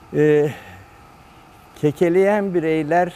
Ee, Kekeleyen bireyler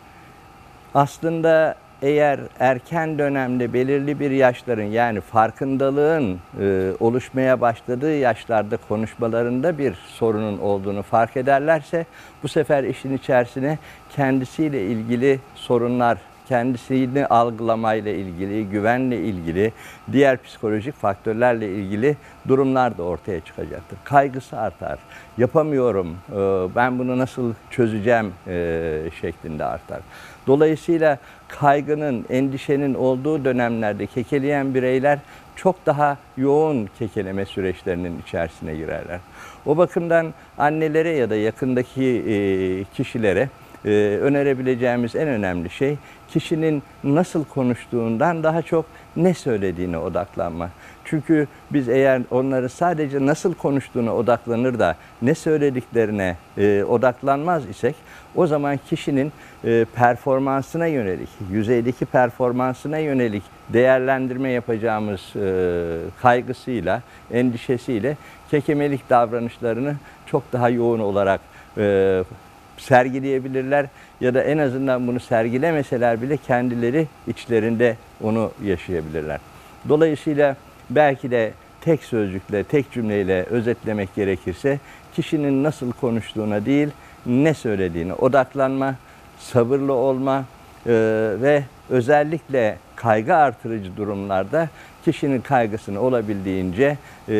aslında eğer erken dönemde belirli bir yaşların yani farkındalığın oluşmaya başladığı yaşlarda konuşmalarında bir sorunun olduğunu fark ederlerse bu sefer işin içerisine kendisiyle ilgili sorunlar, kendisini algılamayla ilgili, güvenle ilgili, diğer psikolojik faktörlerle ilgili durumlar da ortaya çıkacaktır. Kaygısı artar. Yapamıyorum, ben bunu nasıl çözeceğim şeklinde artar. Dolayısıyla kaygının, endişenin olduğu dönemlerde kekeleyen bireyler çok daha yoğun kekeleme süreçlerinin içerisine girerler. O bakımdan annelere ya da yakındaki kişilere önerebileceğimiz en önemli şey kişinin nasıl konuştuğundan daha çok ne söylediğine odaklanma. Çünkü biz eğer onları sadece nasıl konuştuğuna odaklanır da ne söylediklerine odaklanmaz isek o zaman kişinin performansına yönelik, yüzeydeki performansına yönelik değerlendirme yapacağımız kaygısıyla, endişesiyle kekemelik davranışlarını çok daha yoğun olarak sergileyebilirler ya da en azından bunu sergilemeseler bile kendileri içlerinde onu yaşayabilirler. Dolayısıyla belki de tek sözcükle, tek cümleyle özetlemek gerekirse kişinin nasıl konuştuğuna değil, ne söylediğine odaklanma, sabırlı olma ve özellikle kaygı artırıcı durumlarda kişinin kaygısını olabildiğince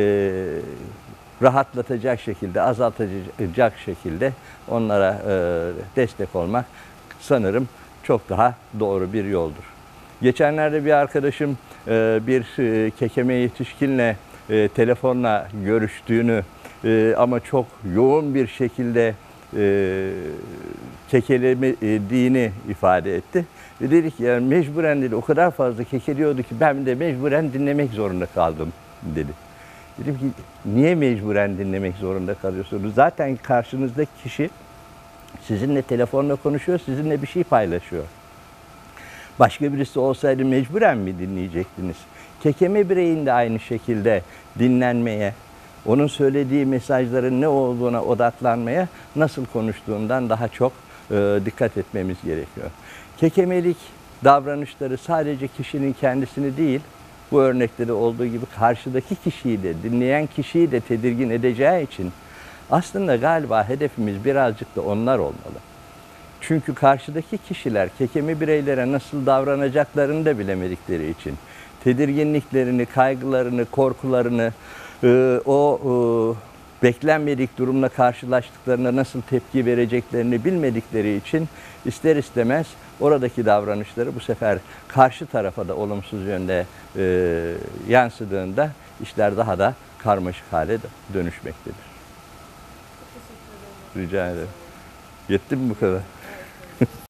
rahatlatacak şekilde, azaltacak şekilde onlara destek olmak sanırım çok daha doğru bir yoldur. Geçenlerde bir arkadaşım bir kekeme yetişkinle telefonla görüştüğünü ama çok yoğun bir şekilde kekelediğini ifade etti. Ve dedi ki yani mecburen dedi o kadar fazla kekeliyordu ki ben de mecburen dinlemek zorunda kaldım dedi. Dedim ki niye mecburen dinlemek zorunda kalıyorsunuz? Zaten karşınızdaki kişi sizinle telefonla konuşuyor, sizinle bir şey paylaşıyor. Başka birisi olsaydı mecburen mi dinleyecektiniz? Kekeme bireyin de aynı şekilde dinlenmeye, onun söylediği mesajların ne olduğuna odaklanmaya, nasıl konuştuğundan daha çok dikkat etmemiz gerekiyor. Kekemelik davranışları sadece kişinin kendisini değil, bu örnekte de olduğu gibi karşıdaki kişiyi de, dinleyen kişiyi de tedirgin edeceği için aslında galiba hedefimiz birazcık da onlar olmalı. Çünkü karşıdaki kişiler kekeme bireylere nasıl davranacaklarını da bilemedikleri için tedirginliklerini, kaygılarını, korkularını, beklenmedik durumla karşılaştıklarında nasıl tepki vereceklerini bilmedikleri için ister istemez oradaki davranışları bu sefer karşı tarafa da olumsuz yönde yansıdığında işler daha da karmaşık hale dönüşmektedir. Rica ederim. Yetti mi bu kadar?